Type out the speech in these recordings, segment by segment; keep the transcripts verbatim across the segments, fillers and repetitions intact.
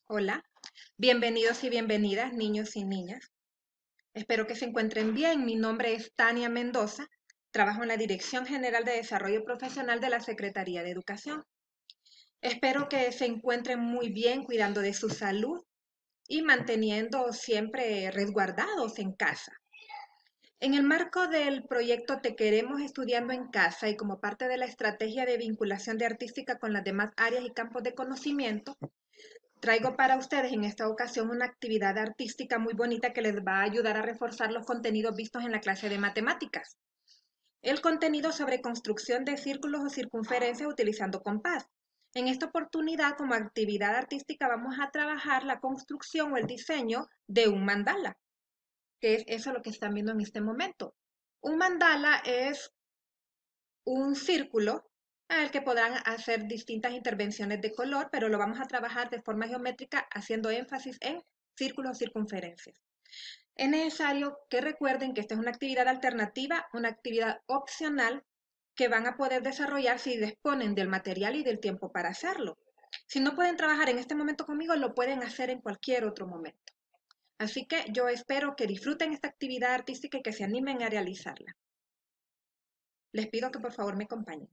Hola, bienvenidos y bienvenidas, niños y niñas. Espero que se encuentren bien. Mi nombre es Tania Mendoza. Trabajo en la Dirección General de Desarrollo Profesional de la Secretaría de Educación. Espero que se encuentren muy bien cuidando de su salud y manteniendo siempre resguardados en casa. En el marco del proyecto Te Queremos Estudiando en Casa y como parte de la estrategia de vinculación de artística con las demás áreas y campos de conocimiento, traigo para ustedes en esta ocasión una actividad artística muy bonita que les va a ayudar a reforzar los contenidos vistos en la clase de matemáticas. El contenido sobre construcción de círculos o circunferencias utilizando compás. En esta oportunidad, como actividad artística, vamos a trabajar la construcción o el diseño de un mandala, que es eso lo que están viendo en este momento. Un mandala es un círculo en el que podrán hacer distintas intervenciones de color, pero lo vamos a trabajar de forma geométrica haciendo énfasis en círculos o circunferencias. Es necesario que recuerden que esta es una actividad alternativa, una actividad opcional que van a poder desarrollar si disponen del material y del tiempo para hacerlo. Si no pueden trabajar en este momento conmigo, lo pueden hacer en cualquier otro momento. Así que yo espero que disfruten esta actividad artística y que se animen a realizarla. Les pido que por favor me acompañen.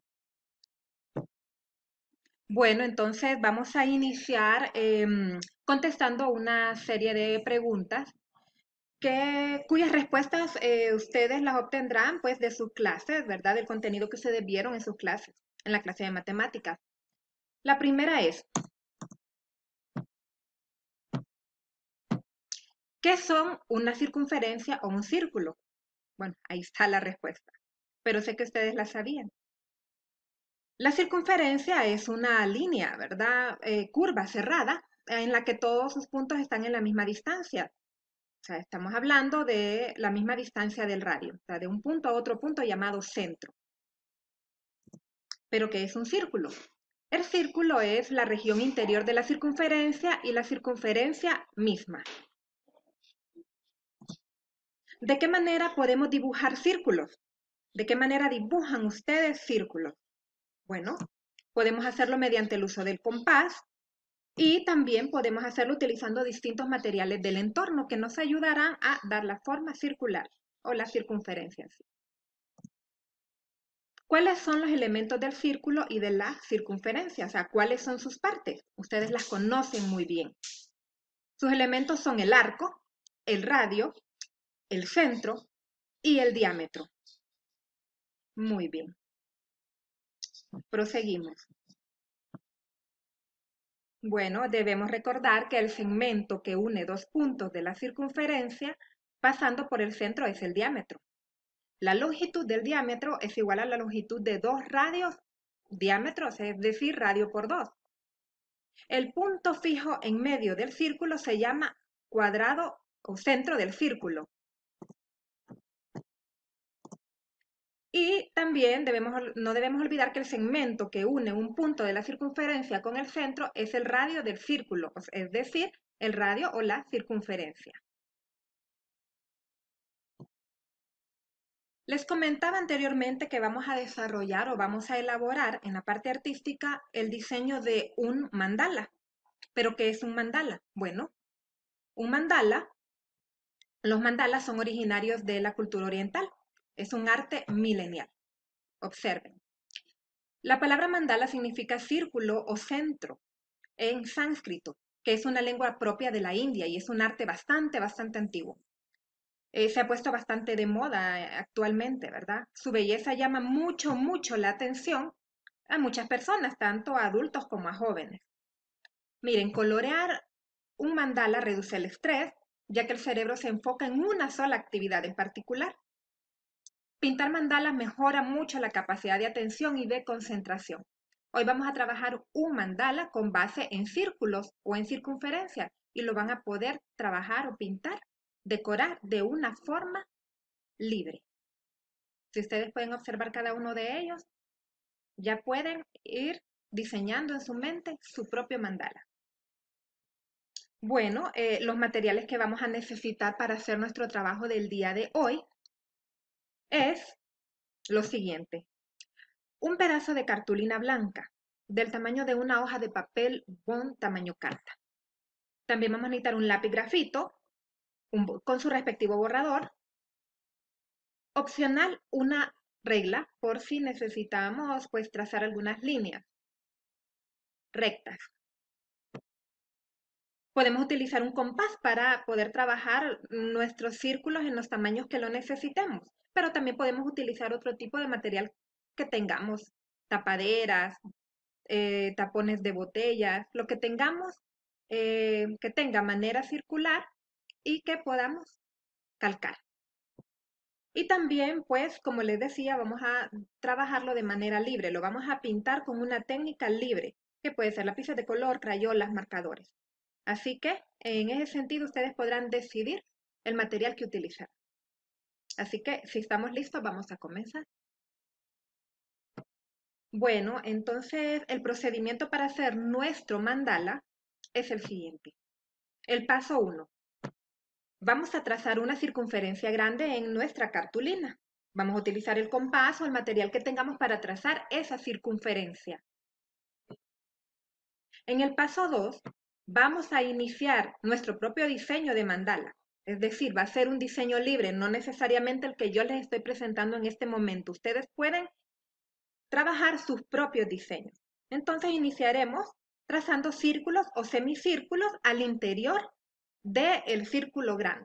Bueno, entonces vamos a iniciar em, contestando una serie de preguntas que, cuyas respuestas eh, ustedes las obtendrán pues de sus clases, ¿verdad? Del contenido que ustedes vieron en sus clases, en la clase de matemáticas. La primera es, ¿qué son una circunferencia o un círculo? Bueno, ahí está la respuesta, pero sé que ustedes la sabían. La circunferencia es una línea, ¿verdad? Eh, curva cerrada en la que todos sus puntos están en la misma distancia. O sea, estamos hablando de la misma distancia del radio, o sea, de un punto a otro punto llamado centro. ¿Pero qué es un círculo? El círculo es la región interior de la circunferencia y la circunferencia misma. ¿De qué manera podemos dibujar círculos? ¿De qué manera dibujan ustedes círculos? Bueno, podemos hacerlo mediante el uso del compás y también podemos hacerlo utilizando distintos materiales del entorno que nos ayudarán a dar la forma circular o la circunferencia. ¿Cuáles son los elementos del círculo y de la circunferencia? O sea, ¿cuáles son sus partes? Ustedes las conocen muy bien. Sus elementos son el arco, el radio, el centro y el diámetro. Muy bien. Proseguimos. Bueno, debemos recordar que el segmento que une dos puntos de la circunferencia pasando por el centro es el diámetro. La longitud del diámetro es igual a la longitud de dos radios diámetros, es decir, radio por dos. El punto fijo en medio del círculo se llama cuadrado o centro del círculo. Y también debemos, no debemos olvidar que el segmento que une un punto de la circunferencia con el centro es el radio del círculo, es decir, el radio o la circunferencia. Les comentaba anteriormente que vamos a desarrollar o vamos a elaborar en la parte artística el diseño de un mandala. ¿Pero qué es un mandala? Bueno, un mandala, los mandalas son originarios de la cultura oriental. Es un arte milenial. Observen. La palabra mandala significa círculo o centro en sánscrito, que es una lengua propia de la India y es un arte bastante, bastante antiguo. Eh, se ha puesto bastante de moda eh, actualmente, ¿verdad? Su belleza llama mucho, mucho la atención a muchas personas, tanto a adultos como a jóvenes. Miren, colorear un mandala reduce el estrés, ya que el cerebro se enfoca en una sola actividad en particular. Pintar mandalas mejora mucho la capacidad de atención y de concentración. Hoy vamos a trabajar un mandala con base en círculos o en circunferencias y lo van a poder trabajar o pintar, decorar de una forma libre. Si ustedes pueden observar cada uno de ellos, ya pueden ir diseñando en su mente su propio mandala. Bueno, eh, los materiales que vamos a necesitar para hacer nuestro trabajo del día de hoy es lo siguiente. Un pedazo de cartulina blanca del tamaño de una hoja de papel bond tamaño carta. También vamos a necesitar un lápiz grafito un, con su respectivo borrador. Opcional, una regla por si necesitamos pues trazar algunas líneas rectas. Podemos utilizar un compás para poder trabajar nuestros círculos en los tamaños que lo necesitemos, pero también podemos utilizar otro tipo de material que tengamos, tapaderas, eh, tapones de botellas, lo que tengamos eh, que tenga manera circular y que podamos calcar. Y también, pues, como les decía, vamos a trabajarlo de manera libre, lo vamos a pintar con una técnica libre, que puede ser lápices de color, crayolas, marcadores. Así que, en ese sentido, ustedes podrán decidir el material que utilizar. Así que, si estamos listos, vamos a comenzar. Bueno, entonces el procedimiento para hacer nuestro mandala es el siguiente. El paso uno. Vamos a trazar una circunferencia grande en nuestra cartulina. Vamos a utilizar el compás o el material que tengamos para trazar esa circunferencia. En el paso dos, vamos a iniciar nuestro propio diseño de mandala. Es decir, va a ser un diseño libre, no necesariamente el que yo les estoy presentando en este momento. Ustedes pueden trabajar sus propios diseños. Entonces iniciaremos trazando círculos o semicírculos al interior del círculo grande.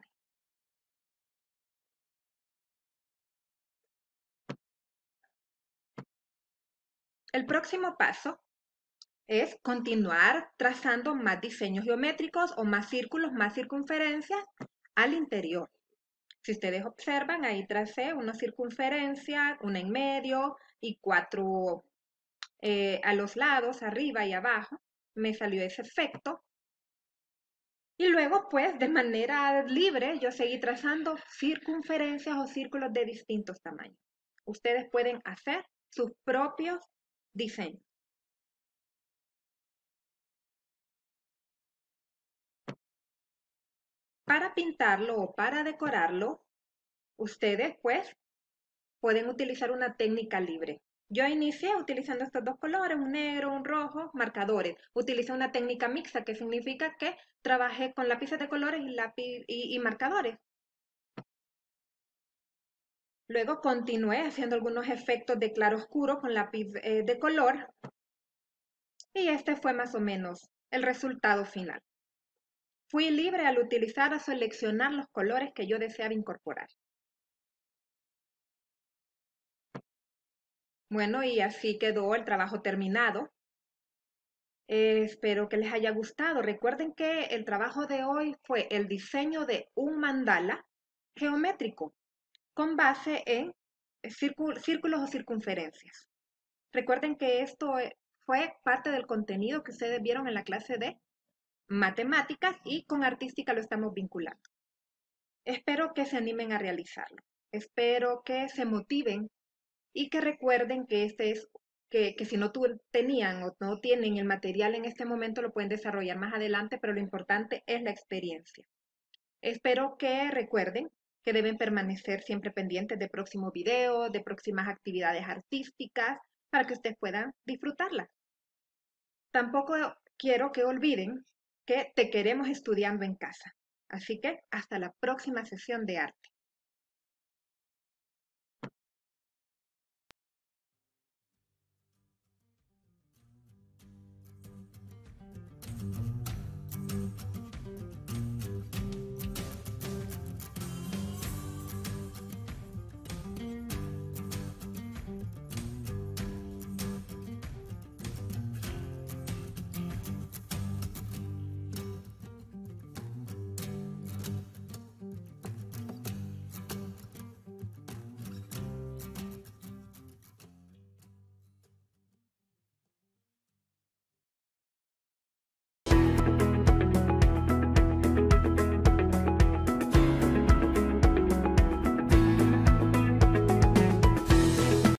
El próximo paso es continuar trazando más diseños geométricos o más círculos, más circunferencias al interior. Si ustedes observan, ahí tracé una circunferencia, una en medio y cuatro eh, a los lados, arriba y abajo. Me salió ese efecto. Y luego, pues, de manera libre, yo seguí trazando circunferencias o círculos de distintos tamaños. Ustedes pueden hacer sus propios diseños. Para pintarlo o para decorarlo, ustedes, pues, pueden utilizar una técnica libre. Yo inicié utilizando estos dos colores, un negro, un rojo, marcadores. Utilicé una técnica mixta, que significa que trabajé con lápices de colores y, lápiz, y, y marcadores. Luego continué haciendo algunos efectos de claro oscuro con lápiz eh, de color. Y este fue más o menos el resultado final. Fui libre al utilizar o seleccionar los colores que yo deseaba incorporar. Bueno, y así quedó el trabajo terminado. Eh, espero que les haya gustado. Recuerden que el trabajo de hoy fue el diseño de un mandala geométrico con base en círculos o circunferencias. Recuerden que esto eh, fue parte del contenido que ustedes vieron en la clase de matemáticas y con artística lo estamos vinculando. Espero que se animen a realizarlo. Espero que se motiven y que recuerden que este es que, que si no tu, tenían o no tienen el material en este momento lo pueden desarrollar más adelante, pero lo importante es la experiencia. Espero que recuerden que deben permanecer siempre pendientes de próximos videos, de próximas actividades artísticas, para que ustedes puedan disfrutarlas. Tampoco quiero que olviden que te queremos estudiando en casa. Así que hasta la próxima sesión de arte.